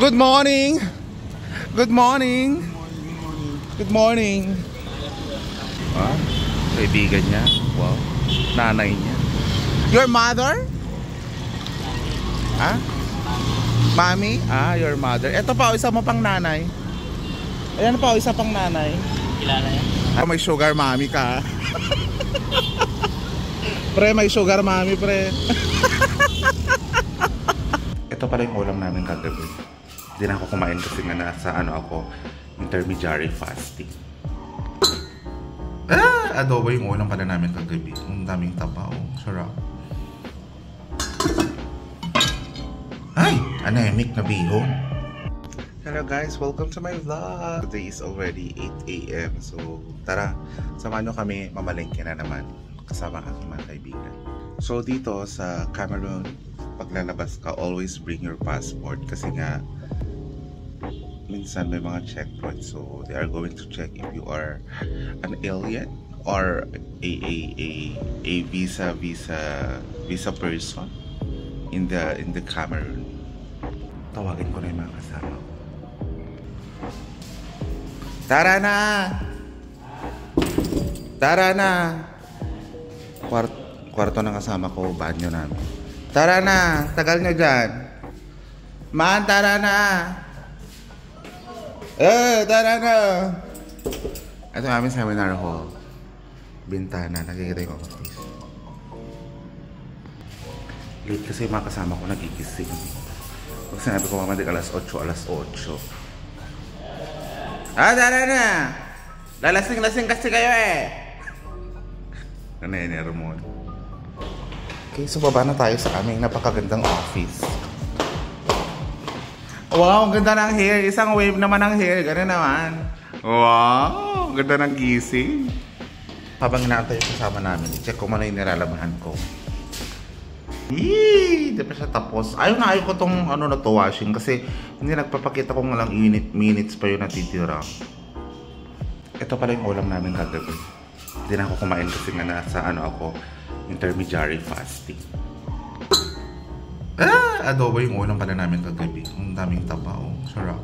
Good morning! Good morning! Good morning! Ah, kaibigan niya. Wow. Nanay niya. Your mother? Ha? Mami? Ah, your mother. Ito pa, isa mo pang nanay. Ayan pa, isa pang nanay. Kilala yan? Ah, may sugar mommy ka. Pre, may sugar mommy, pre. Ito pala yung ulam namin kagabi. Hindi na ako kumain kasi nga nasa ako, intermediary fasting. Adobo yung ulam pala namin kagabi. Ang daming tapaw. Sarap. Ay! Anemic na bihon. Hello guys, welcome to my vlog. Today is already 8 AM. So tara, samahan nyo kami, mamalengke na naman kasama aking mga kaibigan. So dito sa Cameroon, paglalabas ka, always bring your passport kasi nga minsan may mga checkpoints. So they are going to check if you are an alien or a visa person in the Cameroon. Tawagin ko na yung mga kasama ko. Tara na! Tara na! Kwarto ng kasama ko, banyo namin. Tara na! Tagal nyo dyan! Man, tara na! Tara na! Ito namin seminar hall. Bintana, nakikita yung office. Late kasi yung mga kasama ko nagigising. Pag sinabi ko mamadig alas 8. Tara na! Lalasing-lasing kasi kayo eh! Nanenero mo. Okay, so baba na tayo sa aming napakagandang office. Wow, ang ganda ng hair. Isang wave naman ng hair. Ganun naman. Wow, ang ganda ng gising. Habang inaantay yung kasama namin, i-check ko muna yung nilalabahan ko. Di pa siya tapos. Ayaw ko tong na to washing kasi hindi nagpapakita kung walang minutes pa yung natitira. Ito pala yung ulam namin kagabi. Hindi na ako kumain kasi nga nasa ako, intermediary fasting. Adobo yung ulam pala namin kagabi. Ang daming tapaw. Sarap.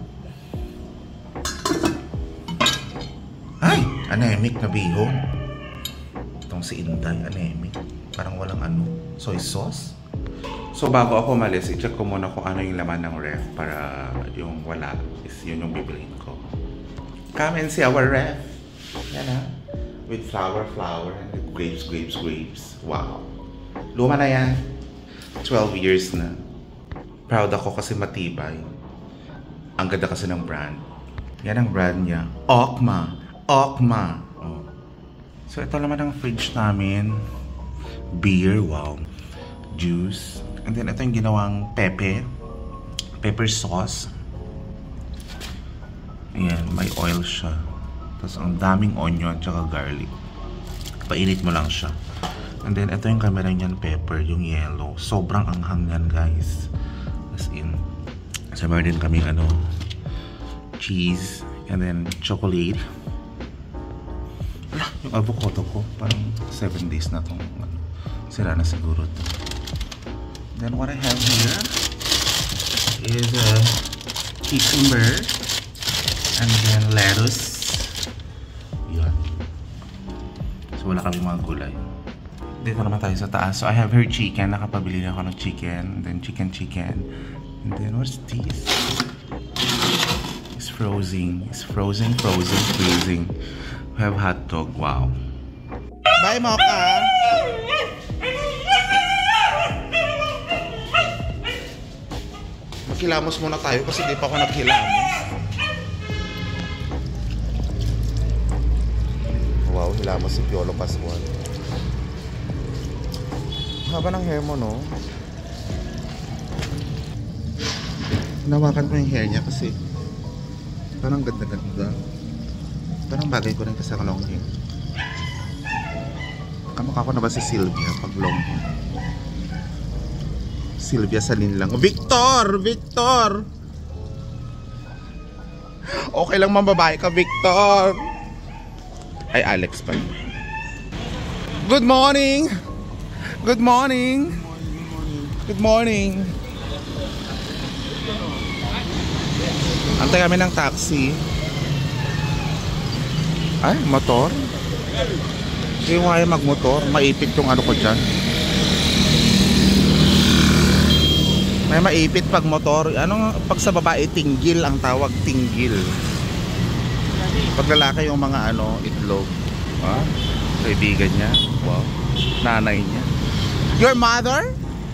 Ay! Anemic na bihon. Itong si Inday, anemic. Parang walang soy sauce. So bago ako umalis, i-check ko muna kung ano yung laman ng ref para yung wala is yun yung bibilhin ko. Come and see our ref. Yan ha. With flour, and grapes. Wow. Luma na yan. 12 years na. Proud ako kasi matibay. Ang ganda kasi ng brand. Yan ang brand niya. Okma. Oh. So ito naman ang fridge namin. Beer, wow. Juice. And then ito yung ginawang pepper sauce. Ayan, may oil siya. Tapos ang daming onion tsaka garlic. Painit mo lang siya. And then ito yung Cameroonian pepper, yung yellow. Sobrang anghang yan guys. As in, so meron din kaming cheese and then chocolate. Yung avocado ko, parang 7 days na itong sira na siguro ito. Then what I have here is cucumber and then lettuce. Yan. So wala kami mga gulay. Dito naman tayo sa taas. So I have here chicken. Nakapabili na ako ng chicken. And then chicken. And then what's this? It's frozen. Freezing. We have hot dog. Wow. Bye, Mocha! Magkilamos muna tayo kasi di pa ako nagkilamos. Wow, hilamos si Piolo Pascual. Haba ng hair mo, no? Hinawakan ko yung hair niya kasi parang ganda-ganda. Parang bagay ko rin kasi ang long hair. Kamukha ko na ba si Sylvia pag long hair? Sylvia Salin lang. Victor! Okay lang mambabae ka, Victor! Ay, Alex pa. Good morning! Good morning! Antay kami ng taxi. Ay, motor? Hindi ko kaya magmotor. Maipit yung ano ko dyan. May maipit pag motor. Ano, pag sa babae, tinggil ang tawag. Tinggil. Pag lalaki yung mga ano, itlog. Ah, kaibigan niya. Wow. Nanay niya. Your mother?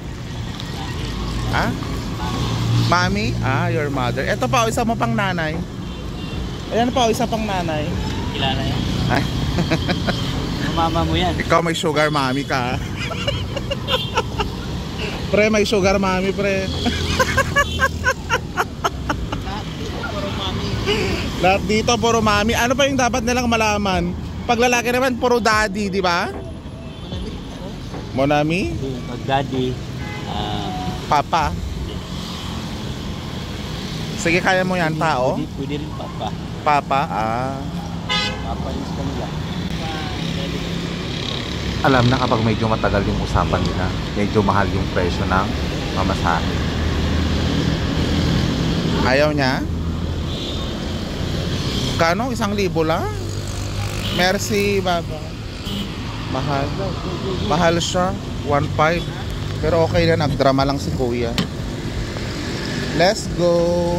Ah? Mami? Ah, your mother. Ito pa, isa mo pang nanay. Ayan pa, isa pang nanay. Kilala yan. Ay. Mama mo yan. Ikaw may sugar mommy ka. Pre, may sugar mommy, pre. Lahat dito puro mami. Ano pa yung dapat nilang malaman? Pag lalaki naman puro daddy, di ba? Monami? Pag daddy, Papa. Sige, kaya mo yan, tao? Pwede rin papa. Papa, ah. Papa is kanila. Alam na kapag medyo matagal yung usapan nila, medyo mahal yung presyo ng mamasahe. Ayaw niya? Kano? 1,000 lang? Merci, baba. Mahal. Mahal siya. 1,500. Pero okay na, nagdrama lang si kuya. Let's go.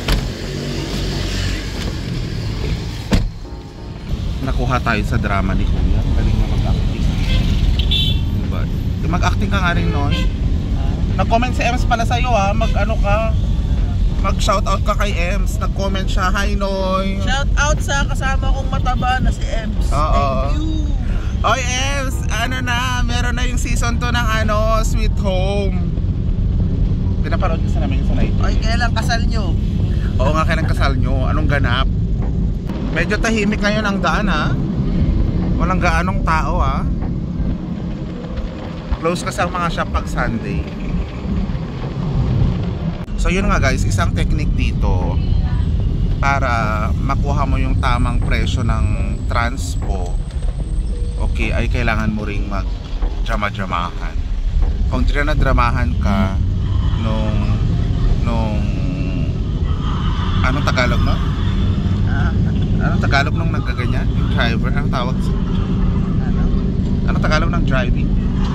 Nakuha tayo sa drama ni kuya. Galing na mag-acting. Diba? Mag-acting ka nga rin noon. Nag-comment si Ems pala sa'yo ha. Mag-ano ka. Mag-shoutout ka kay Ems. Nag-comment siya. Hi Noy. Shout out sa kasama kong mataba na si Ems. Oo. Thank you. Oy Ems, ano na, meron na yung season 2 ng ano, Sweet Home. Pinapanood ko sa namin yung sa night. Oy, kailan kasal nyo? Oo nga, kailan kasal nyo? Anong ganap? Medyo tahimik ngayon ang daan ha. Walang gaanong tao ha. Close kasi ang mga shop pag Sunday. So yun nga guys, isang technique dito para makuha mo yung tamang presyo ng transpo. Okay, ay kailangan mo ring mag drama-dramahan. Kung drama-dramahan ka nung anong Tagalog no? Anong Tagalog nung nagkaganyan? Yung driver, anong tawag sa Ano? anong Tagalog ng driving?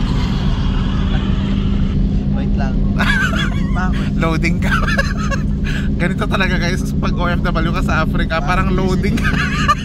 Wait lang. Loading pa ako. Loading ka. Ganito talaga guys, pag OFW ka sa Africa, parang loading ka.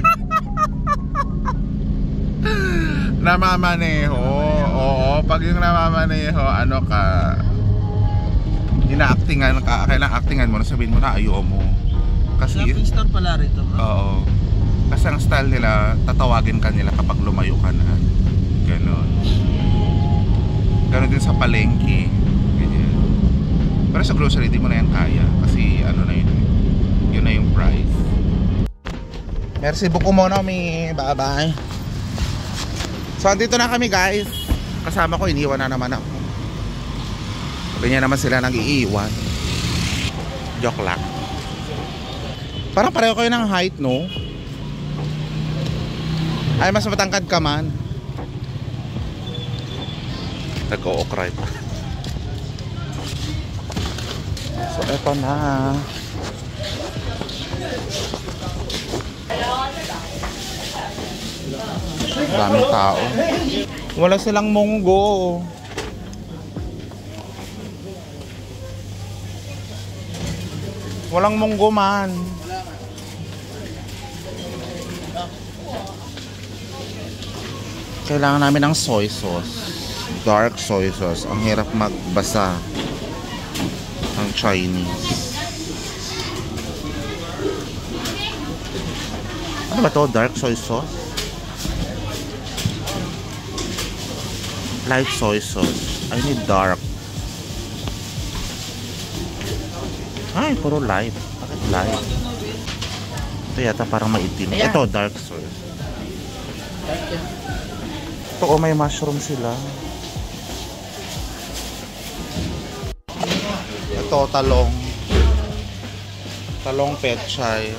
Namamaneho. Oo, pag yung namamaneho, ano ka, ina-actingan ka, kailangan actingan mo, sabihin mo na ayaw mo. Kasi Shopping store pala rito. oo. Kasi ang style nila, tatawagin ka nila kapag lumayo ka na. Ganon. Ganon din sa palengke. Ganyan. Pero sa grocery, di mo na yan kaya. Kasi ano na yun. Yun na yung price. Merci beaucoup muna, mi. Bye-bye. So, andito na kami guys. Kasama ko, iniwan na naman ako. Ganyan naman sila nag-iiwan. Joke lang. Parang pareho kayo ng height, no? Ay, mas matangkad ka man. Nag-o-okray pa. So, eto na. Daming tao. Wala silang munggo. Walang munggo man. Kailangan namin ng soy sauce. Dark soy sauce. Ang hirap magbasa ng Chinese. Ano ba to? Dark soy sauce? Light soy sauce. I need dark. Ay, puro light. Bakit light? Ito yata parang maitim. Ito, dark soy. Ito, oh, may mushroom sila. Ito, talong. Talong pechay.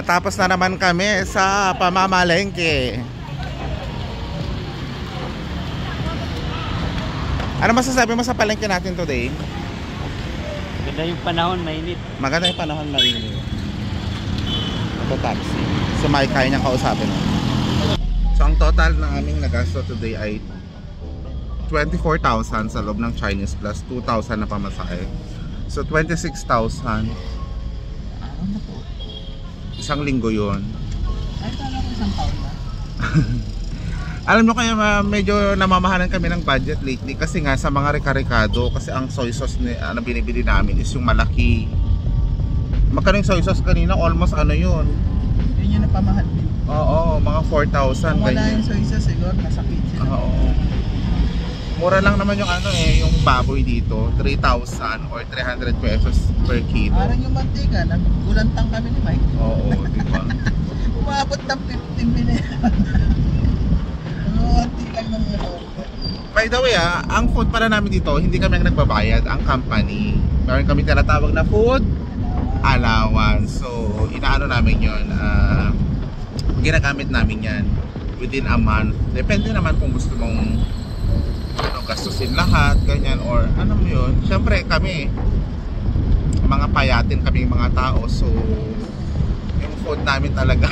Nakatapos na naman kami sa pamamalengke. Ano masasabi mo sa palengke natin today? Ganda yung panahon, mainit. Maganda yung panahon na rin. Ito taxi. Si Mike, kaya niyang kausapin. So ang total na aming nagasto today ay 24,000 sa loob ng Chinese plus 2,000 na pamasahe. So 26,000. Araw na po. Isang linggo yun. Ay, kala ko isang taon na. Alam nyo kaya medyo namamahalan kami ng budget lately kasi nga sa mga reka-rekado, kasi ang soy sauce na binibili namin is yung malaki. Magkano yung soy sauce kanina? Almost ano yun? Yun yung napamahal din. Oo, mga 4,000 Kung wala ganyan. yung soy sauce, siguro nasakit sila. Oo. Mura lang naman yung ano yung baboy dito, 3,000 or 300 pesos per kilo. Parang yung mantika, nagulantang kami ni Mike. Oo, di ba? Umabot ng 15 minutes. Unti lang ng By the way, ang food para namin dito, hindi kami ang nagbabayad, ang company. Meron kami tinatawag na food allowance. So, inaano namin yun, ginagamit namin yan within a month. Depende naman kung gusto mong gastusin lahat, ganyan, or ano mo yun. Siyempre kami, mga payatin kaming mga tao, so yung food namin talaga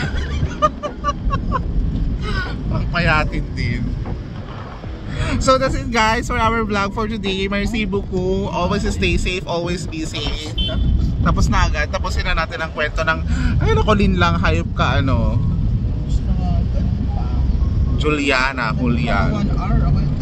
pang payatin din. So that's it guys for our vlog for today. Merci beaucoup. Always stay safe, always be safe. Tapos na agad, tapusin na natin ang kwento ng ay nakulin lang, hayop ka ano, gusto nga, ganun pa. Juliana. 1 hour, okay.